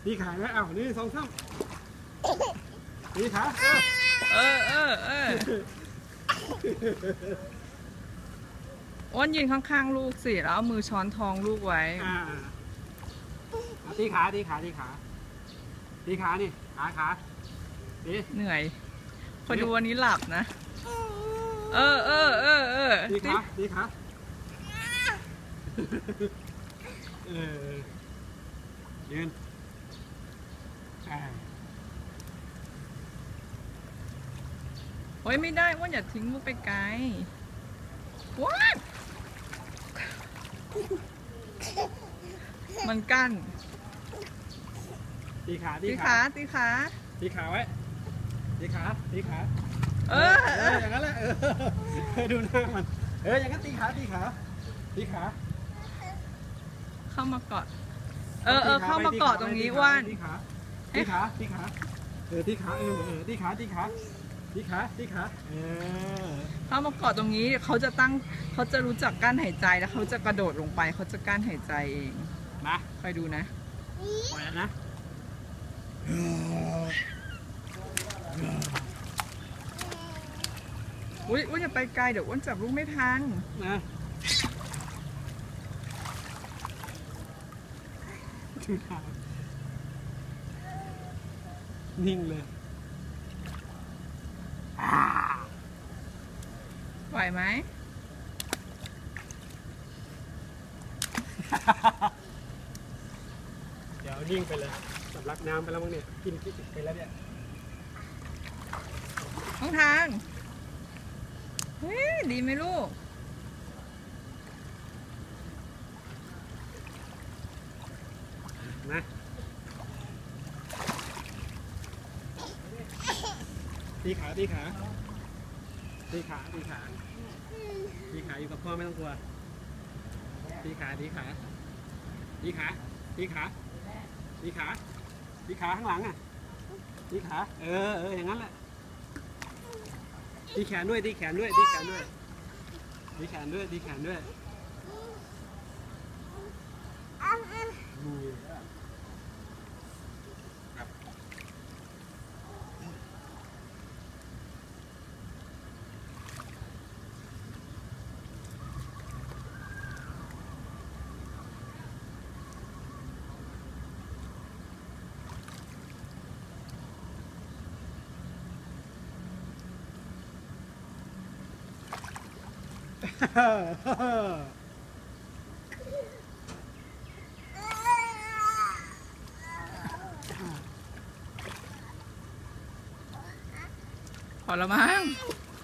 ตีขาไหมอ้าวนี่สองซ้ำตีขาอ้วนยืนข้างๆลูกสิแล้วเอามือช้อนท้องลูกไว้ตีขาตีขาตีขาตีขานี่ขาตีเหนื่อยพอดูวันนี้หลับนะตีขาตีขายืนโอ้ยไม่ได้ว่าอย่าทิ้งลูกไปไกลว้ามันกั้นตีขาตีขาตีขาตีขาไว้ตีขาตีขาอย่างนั้นแหละดูหน้ามันอย่างนั้นตีขาตีขาตีขาเข้ามาเกาะเข้ามาเกาะตรงนี้ว่านตีขาตีขาตีขาตีขาตีขาตีขาตีขาตีขาเข้ามาเกาะตรงนี้เขาจะรู้จักกั้นหายใจแล้วเขาจะกระโดดลงไปเขาจะกั้นหายใจเองนะคอยดูนะปล่อยนะอุ้ยอย่าไปไกลเดี๋ยวอ้วนจับลูกไม่ทันนะนิ่งเลยไหวไหมเดี๋ยวนิ่งไปเลยสำลักน้ำไปแล้วมั้งเนี่ยกินไปแล้วเนี่ยน้องทางเฮ้ยดีไหมลูกนะตีขาตีขาตีขาตีขาตีขาอยู่กับพ่อไม่ต้องกลัวตีขาตีขาตีขาตีขาตีขาตีขาข้างหลังอ่ะตีขาอย่างนั้นแหละตีแขนด้วยตีแขนด้วยตีแขนด้วยตีแขนด้วยตีแขนด้วยพอแล้วมั้ง